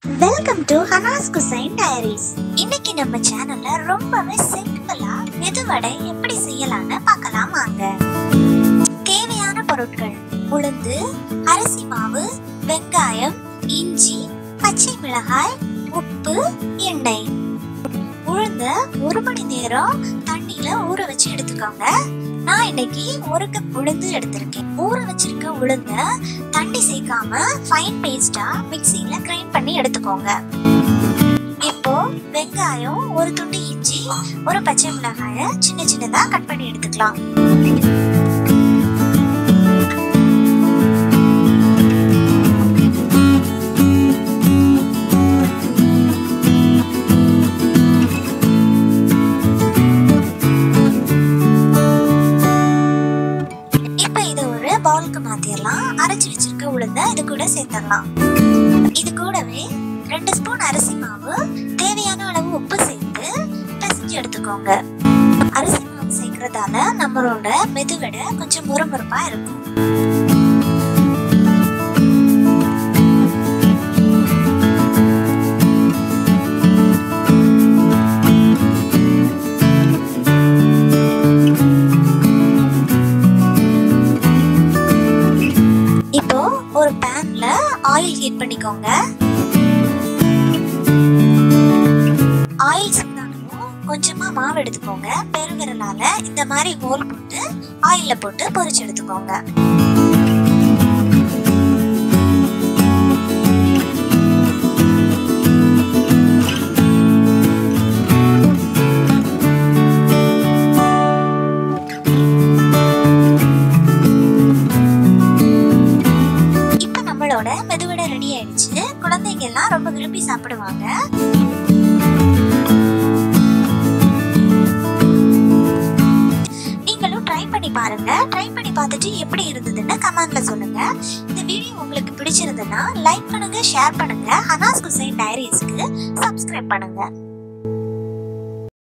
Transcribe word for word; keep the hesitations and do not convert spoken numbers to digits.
Welcome to Hana's cuisine diaries. இன்னைக்கு நம்ம சேனல்ல ரொம்பவே சிம்பிளா மெதுவடை எப்படி செய்யலாம்னு பார்க்கலாம் வாங்க. தேவையான பொருட்கள்: உளுந்து, அரிசி மாவு, வெங்காயம், இஞ்சி, பச்சை மிளகாய், உப்பு, எண்ணெய். உளுந்த ஒரு மணி நேரம் தண்ணியில ஊற வச்சு எடுத்துக்கோங்க. நான் இன்னைக்கு ஒரு கப் உளுந்து எடுத்திருக்கேன். ஊற வச்சிருக்க உளுந்த தண்ணி சேர்க்காம ஃபைன் பேஸ்டா மிக்ஸில கிரைண்ட் பண்ணி எடுத்துக்கோங்க. இப்போ வெங்காயம், ஒரு துண்டு இஞ்சி, ஒரு பச்சை மிளகாய சின்ன சின்னதா கட் பண்ணி எடுத்துக்கலாம். பவுலுக்கு மாத்திரலாம். அரைச்சு வச்சிருக்க உளுந்த இது கூட சேர்த்துடலாம். இது கூடவே ரெண்டு ஸ்பூன் அரிசி மாவு, தேவையான அளவு உப்பு சேர்த்து பிசைஞ்சு எடுத்துக்கோங்க. அரிசி மாவு சேர்க்கறதால நம்மளோட மெதுவடை கொஞ்சம் முறுமுறுப்பா இருக்கும். ஒரு பேன்ல ஆயில் ஹீட் பண்ணிக்கோங்க. ஆயில் சூடானதும் கொஞ்சமா மாவு எடுத்துக்கோங்க. பெருவிரலால இந்த மாதிரி ஹோல் போட்டு ஆயில்ல போட்டு பொரிச்சு எடுத்துக்கோங்க. மெதுவடை ரெடி ஆயிடுச்சு. குழந்தைங்க எல்லாம் ரொம்ப விரும்பி சாப்பிடுவாங்க. நீங்களும் ட்ரை பண்ணி பாருங்க. ட்ரை பண்ணி பார்த்துட்டு எப்படி இருந்ததுன்னு கமெண்ட்ல சொல்லுங்க. இந்த வீடியோ உங்களுக்கு பிடிச்சிருந்ததுன்னா லைக் பண்ணுங்க, ஷேர் பண்ணுங்க. ஹனாஸ் குசைன் டைரிஸ்க்கு சப்ஸ்கிரைப் பண்ணுங்க.